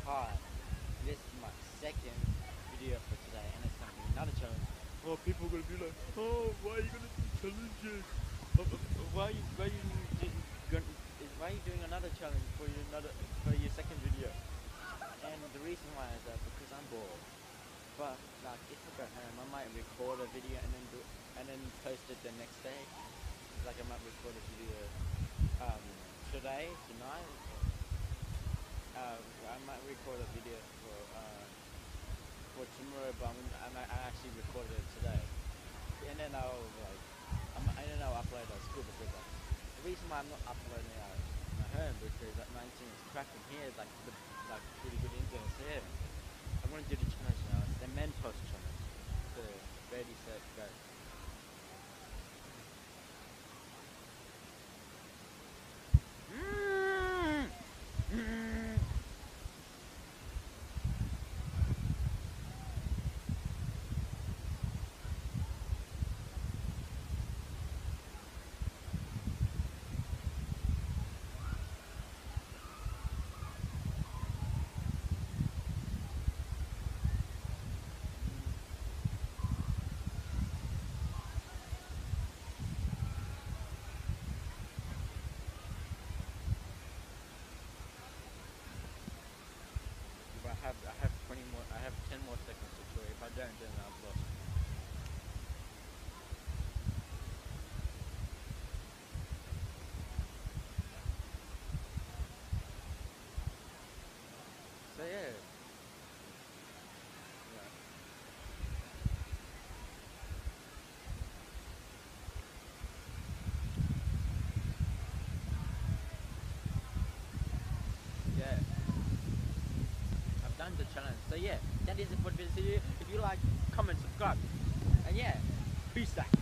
Hi, this is my second video for today, and it's gonna be another challenge. Oh, people are gonna be like, oh, why are you gonna do challenges? Why are you doing another challenge for your second video? And the reason why is that because I'm bored. But like, if I go home, I might record a video and then post it the next day. Like, I might record a video tonight. I might record a video for tomorrow, but I actually recorded it today, and then I'll upload it at school because the reason why I'm not uploading it at my home because that 19 is cracking here, like pretty good internet here. I'm gonna do the challenge now. It's the Mentos challenge. So ready, set, go. I have 20 more. I have 10 more seconds to try. If I don't, then I've lost. So yeah. Yeah. I've done the challenge. So yeah, that is it for this video. If you like, comment, subscribe, and yeah, peace out.